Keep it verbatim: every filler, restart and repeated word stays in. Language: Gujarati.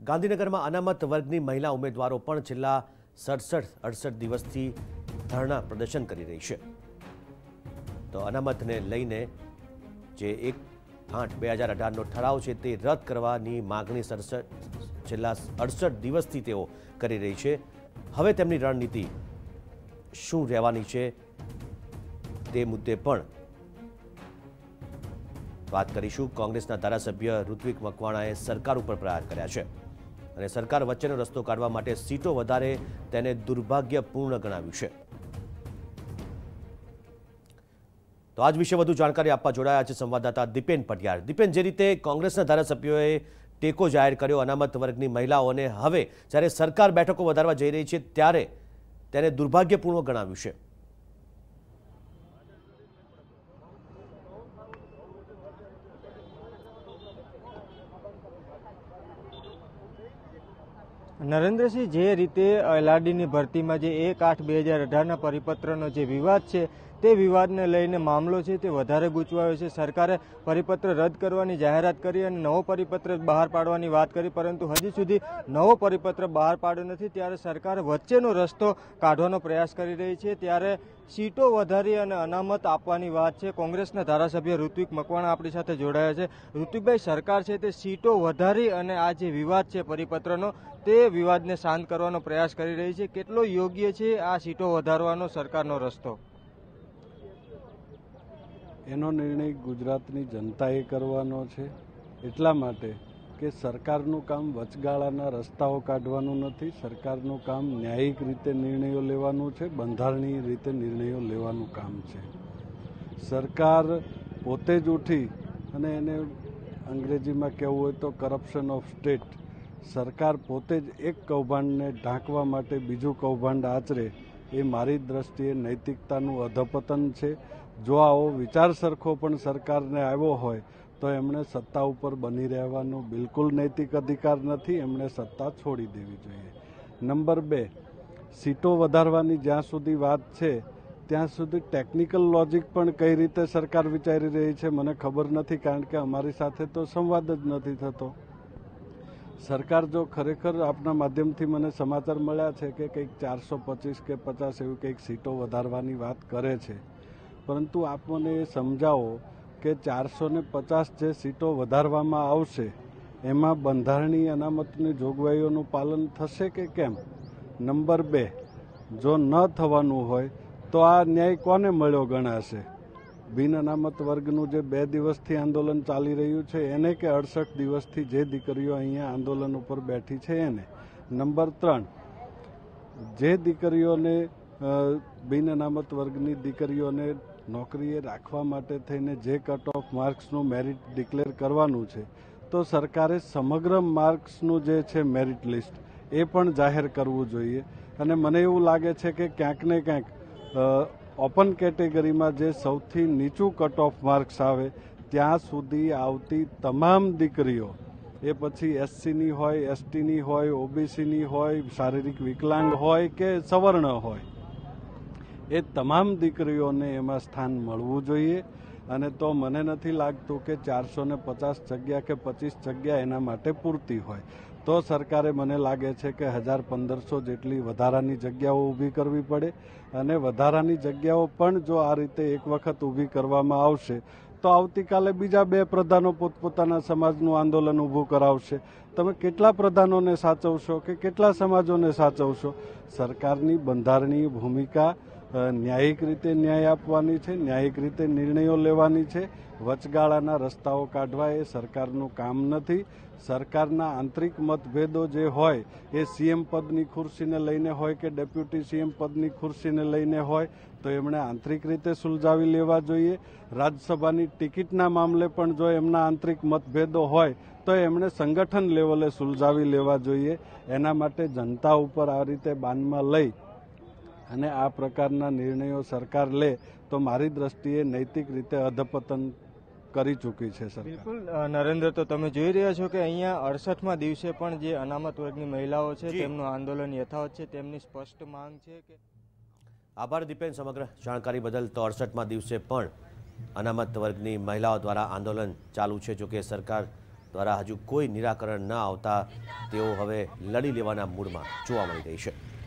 ગાંધીનગરમાં અનામત વર્ગની મહિલા ઉમેદવારો પણ છેલ્લા સડસઠ અડસઠ દિવસથી ધરણા પ્રદર્શન કરી રહી છે। તો અનામતને લઈને જે એક આઠ બે હજાર અઢારનો ઠરાવ છે તે રદ કરવાની માગણી સડસઠ છેલ્લા અડસઠ દિવસથી તેઓ કરી રહી છે। હવે તેમની રણનીતિ શું રહેવાની છે તે મુદ્દે પણ વાત કરીશું। કોંગ્રેસના ધારાસભ્ય ઋત્વિક મકવાણાએ સરકાર ઉપર પ્રહાર કર્યા છે અને સરકાર વચ્ચેનો રસ્તો કાઢવા માટે સીટો વધારે તેને દુર્ભાગ્યપૂર્ણ ગણાવ્યું છે। તો આજ વિશે વધુ જાણકારી આપવા જોડાયા છે સંવાદદાતા દીપેન પટિયાર। દીપેન, જે રીતે કોંગ્રેસના ધારાસભ્યોએ ટેકો જાહેર કર્યો અનામત વર્ગની મહિલાઓને, હવે જ્યારે સરકાર બેઠકો વધારવા જઈ રહી છે ત્યારે તેને દુર્ભાગ્યપૂર્ણ ગણાવ્યું છે। નરેન્દ્રસિંહ, જે રીતે એલઆરડીની ભરતીમાં જે એક આઠ બે હજાર અઢારના પરિપત્રનો જે વિવાદ છે તે વિવાદને લઈને મામલો છે તે વધારે ગૂંચવાયો છે। સરકારે પરિપત્ર રદ કરવાની જાહેરાત કરી અને નવો પરિપત્ર બહાર પાડવાની વાત કરી, પરંતુ હજી સુધી નવો પરિપત્ર બહાર પાડ્યો નથી। ત્યારે સરકાર વચ્ચેનો રસ્તો કાઢવાનો પ્રયાસ કરી રહી છે। ત્યારે સીટો વધારી અને અનામત આપવાની વાત છે। કોંગ્રેસના ધારાસભ્ય ઋત્વિક મકવાણા આપણી સાથે જોડાયા છે। ઋત્વિકભાઈ, સરકાર છે તે સીટો વધારી અને આ જે વિવાદ છે પરિપત્રનો તે વિવાદને શાંત કરવાનો પ્રયાસ કરી રહી છે। કેટલો યોગ્ય છે આ સીટો વધારવાનો સરકારનો રસ્તો? એનો નિર્ણય ગુજરાતની જનતાએ કરવાનો છે, એટલા માટે કે સરકારનું કામ વચગાળાના રસ્તાઓ કાઢવાનું નથી। સરકારનું કામ ન્યાયિક રીતે નિર્ણયો લેવાનું છે, બંધારણીય રીતે નિર્ણયો લેવાનું કામ છે। સરકાર પોતે જ ઉઠી અને એને અંગ્રેજીમાં કહેવું હોય તો કરપ્શન ઓફ સ્ટેટ, સરકાર પોતે જ એક કૌભાંડને ઢાંકવા માટે બીજું કૌભાંડ આચરે એ મારી દ્રષ્ટિએ નૈતિકતાનું અધપતન છે। જો આવો વિચાર સરખો પણ સરકારને આવ્યો હોય તો એમણે સત્તા ઉપર બની રહેવાનો બિલકુલ નૈતિક અધિકાર નથી, એમણે સત્તા છોડી દેવી જોઈએ। નંબર બે, સીટો વધારવાની જ્યાં સુધી વાત છે ત્યાં સુધી ટેકનિકલ લોજિક પણ કઈ રીતે સરકાર વિચારી રહી છે મને ખબર નથી, કારણ કે અમારી સાથે તો સંવાદ જ નથી થતો। સરકાર જો ખરેખર આપના માધ્યમથી મને સમાચાર મળ્યા છે કે કંઈક ચારસો પચીસ કે પચાસ એવી કંઈક સીટો વધારવાની વાત કરે છે, પરંતુ આપ મને એ સમજાવો કે ચારસો ને પચાસ જે સીટો વધારવામાં આવશે એમાં બંધારણીય અનામતની જોગવાઈઓનું પાલન થશે કે કેમ? નંબર બે, જો ન થવાનું હોય તો આ ન્યાય કોને મળ્યો ગણાશે? બિન અનામત વર્ગનું જે બે દિવસથી આંદોલન ચાલી રહ્યું છે એને, કે અડસઠ દિવસથી જે દીકરીઓ અહીંયા આંદોલન ઉપર બેઠી છે એને? નંબર ત્રણ, જે દીકરીઓને બિન અનામત વર્ગની દીકરીઓને નોકરીએ રાખવા માટે થઈને જે કટ ઓફ માર્ક્સનું મેરિટ ડિક્લેર કરવાનું છે તો સરકારે સમગ્ર માર્ક્સનું જે છે મેરિટ લિસ્ટ એ પણ જાહેર કરવું જોઈએ। અને મને એવું લાગે છે કે ક્યાંક ને ક્યાંક ઓપન કેટેગરીમાં જે સૌથી નીચું કટ ઓફ માર્ક્સ આવે ત્યાં સુધી આવતી તમામ દીકરીઓ, એ પછી એસસીની હોય, એસટીની હોય, ઓબીસીની હોય, શારીરિક વિકલાંગ હોય કે સવર્ણ હોય, એ તમામ દીકરીઓને એમાં સ્થાન મળવું જોઈએ। અને તો મને નથી લાગતું કે ચારસો ને પચાસ જગ્યા કે પચીસ જગ્યા એના માટે પૂરતી હોય। તો સરકારે મને લાગે છે કે હજાર પંદરસો જેટલી વધારાની જગ્યાઓ ઊભી કરવી પડે। અને વધારાની જગ્યાઓ પણ જો આ રીતે એક વખત ઊભી કરવામાં આવશે તો આવતીકાલે બીજા બે પ્રધાનો પોતપોતાના સમાજનું આંદોલન ઊભું કરાવશે। તમે કેટલા પ્રધાનોને સાચવશો કે કેટલા સમાજોને સાચવશો? સરકારની બંધારણીય ભૂમિકા ન્યાયિક રીતે ન્યાય આપવાની છે, ન્યાયિક રીતે નિર્ણયો લેવાની છે। વચગાળાના રસ્તાઓ કાઢવા એ સરકારનું કામ નથી। સરકારના આંતરિક મતભેદો જે હોય એ સીએમ પદની ખુરશીને લઈને હોય કે ડેપ્યુટી સીએમ પદની ખુરશીને લઈને હોય તો એમણે આંતરિક રીતે સુલઝાવી લેવા જોઈએ। રાજ્યસભાની ટિકિટના મામલે પણ જો એમના આંતરિક મતભેદો હોય તો એમણે સંગઠન લેવલે સુલઝાવી લેવા જોઈએ। એના માટે જનતા ઉપર આ રીતે બાનમાં લઈ અને આ પ્રકારના નિર્ણયો સરકાર લે તો મારી દ્રષ્ટિએ નૈતિક રીતે અધપતન કરી ચૂકી છે સરકાર। બિલકુલ નરેન્દ્ર, તો તમે જોઈ રહ્યા છો કે અહીંયા અડસઠમાં દિવસે પણ જે અનામત વર્ગની મહિલાઓ છે તેમનું આંદોલન યથાવત છે, તેમની સ્પષ્ટ માંગ છે કે આભાર દીપેન સમગ્ર જાણકારી બદલ। તો અડસઠમાં દિવસે પણ અનામત વર્ગની મહિલાઓ દ્વારા આંદોલન ચાલુ છે, જો કે સરકાર દ્વારા હજુ કોઈ નિરાકરણ ન આવતા તેઓ હવે લડી લેવાના મૂડમાં જોવા મળી રહી છે।